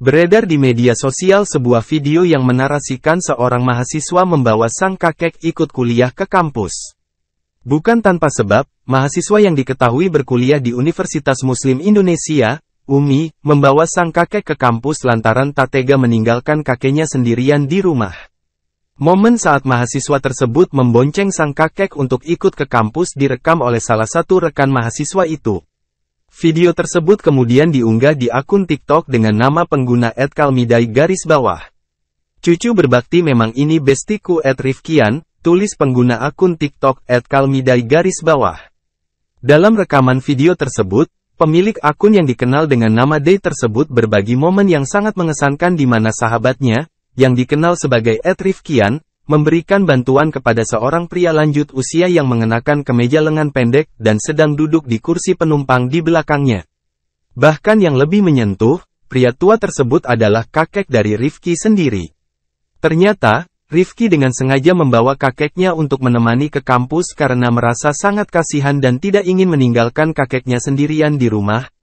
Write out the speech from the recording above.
Beredar di media sosial sebuah video yang menarasikan seorang mahasiswa membawa sang kakek ikut kuliah ke kampus. Bukan tanpa sebab, mahasiswa yang diketahui berkuliah di Universitas Muslim Indonesia, UMI, membawa sang kakek ke kampus lantaran tak tega meninggalkan kakeknya sendirian di rumah. Momen saat mahasiswa tersebut membonceng sang kakek untuk ikut ke kampus direkam oleh salah satu rekan mahasiswa itu. Video tersebut kemudian diunggah di akun TikTok dengan nama pengguna @kalmidai_. Cucu berbakti memang ini bestiku @rifkian, tulis pengguna akun TikTok @kalmidai_. Dalam rekaman video tersebut, pemilik akun yang dikenal dengan nama Day tersebut berbagi momen yang sangat mengesankan di mana sahabatnya, yang dikenal sebagai @rifkian, memberikan bantuan kepada seorang pria lanjut usia yang mengenakan kemeja lengan pendek dan sedang duduk di kursi penumpang di belakangnya. Bahkan yang lebih menyentuh, pria tua tersebut adalah kakek dari Rifki sendiri. Ternyata, Rifki dengan sengaja membawa kakeknya untuk menemani ke kampus karena merasa sangat kasihan dan tidak ingin meninggalkan kakeknya sendirian di rumah,